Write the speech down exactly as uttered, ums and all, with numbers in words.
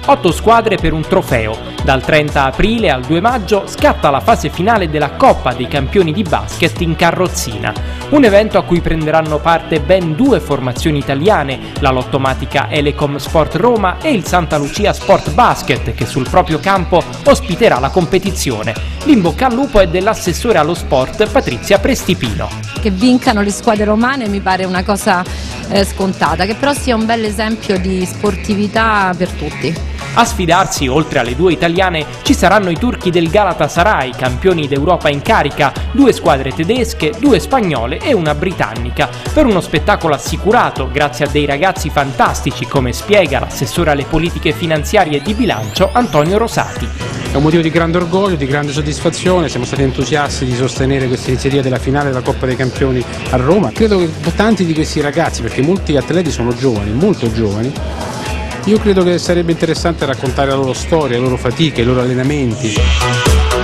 Otto squadre per un trofeo. Dal trenta aprile al due maggio scatta la fase finale della Coppa dei Campioni di basket in carrozzina. Un evento a cui prenderanno parte ben due formazioni italiane, la lottomatica Elecom Sport Roma e il Santa Lucia Sport Basket, che sul proprio campo ospiterà la competizione. L'in bocca al lupo è dell'assessore allo sport Patrizia Prestipino. Che vincano le squadre romane mi pare una cosa eh, scontata, che però sia un bel esempio di sportività per tutti. A sfidarsi, oltre alle due italiane, ci saranno i turchi del Galatasaray, campioni d'Europa in carica, due squadre tedesche, due spagnole e una britannica, per uno spettacolo assicurato grazie a dei ragazzi fantastici, come spiega l'assessore alle politiche finanziarie e di bilancio Antonio Rosati. È un motivo di grande orgoglio, di grande soddisfazione, siamo stati entusiasti di sostenere questa iniziativa della finale della Coppa dei Campioni a Roma. Credo che tanti di questi ragazzi, perché molti atleti sono giovani, molto giovani, io credo che sarebbe interessante raccontare la loro storia, le loro fatiche, i loro allenamenti.